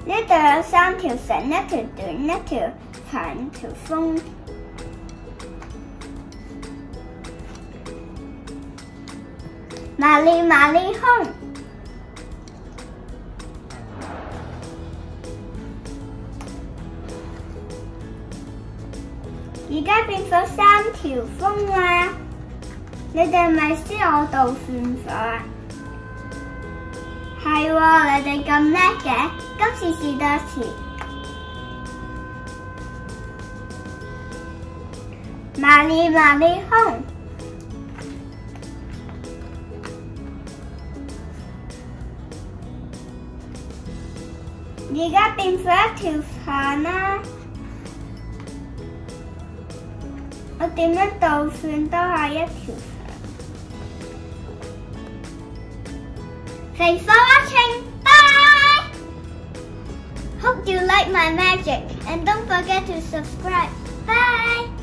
呢度有3條繩，一條短，一條長條風。麻利麻利空。而家變咗3條風啦，你哋咪知我度算法？係喎，你哋咁叻嘅，今次試多次。麻利麻利空。而家變咗一條長啦。我點樣倒算都係一條長。Thanks for watching. Bye. Hope you like my magic and don't forget to subscribe. Bye.